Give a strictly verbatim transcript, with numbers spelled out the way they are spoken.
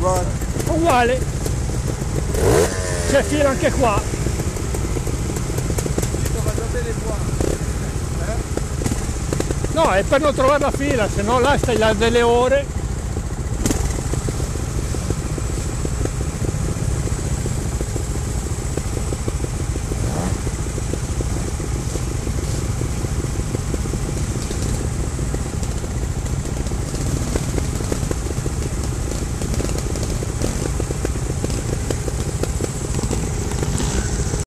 uguale. Uguale. C'è fila anche qua. Va bene qua. Eh? No, è per non trovare la fila, se no là stai là delle ore.